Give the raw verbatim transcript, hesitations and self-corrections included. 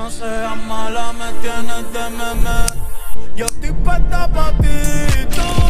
no seas mala, me tienes de meme. Yo estoy puesta pa' ti, tú.